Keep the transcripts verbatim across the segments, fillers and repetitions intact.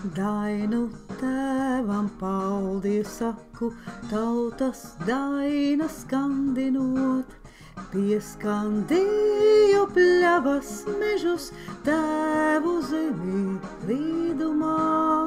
Dainu tēvam paldies saku, tautas dainas skandinot. Pieskandīju pļavas mežus, tēvu zemi līdumā.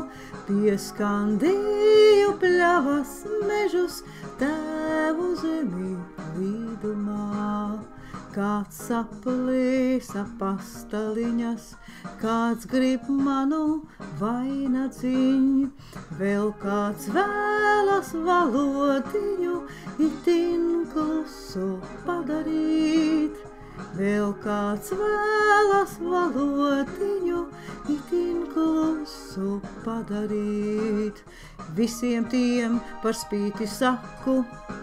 Pieskandīju pļavas mežus, tēvu zemi līdumā. Kāds saplīs apastaliņas, kāds grib manu vainadziņu, vēl kāds vēlas valodiņu itin klusu padarīt. Vēl kāds vēlas valodiņu itin klusu padarīt. Visiem tiem par spīti saku,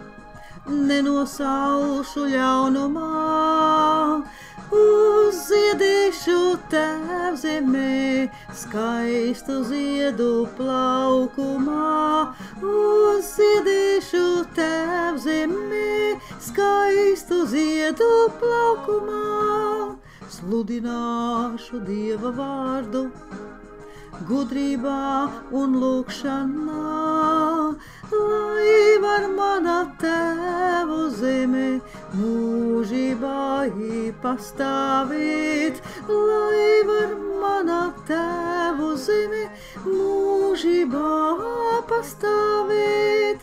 nenosaušu ļaunumā, uzziedīšu tēvzemē skaistu ziedu plaukumā. Uzziedīšu tēvzemē skaistu ziedu plaukumā. Sludināšu Dieva vārdu gudrībā un lūgšanā, lai var mana tēvu zeme mūžībā pastāvīt, lai var mana tēvu zeme mūžībā pastāvīt.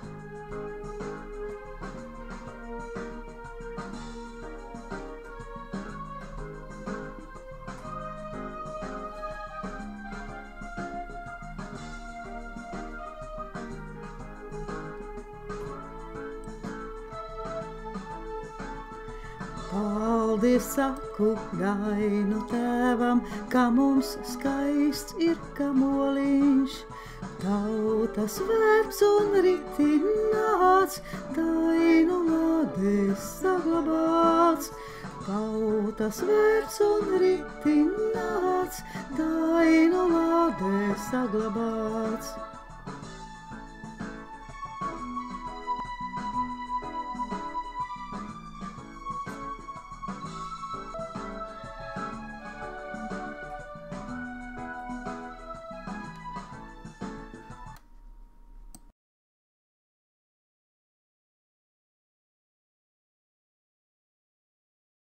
Paldies saku Dainu tēvam, ka mums skaists ir kamoliņš. Tautas verbs un ritināts, Dainu lādēs saglabāts. Tautas verbs un ritināts, Dainu lādēs saglabāts.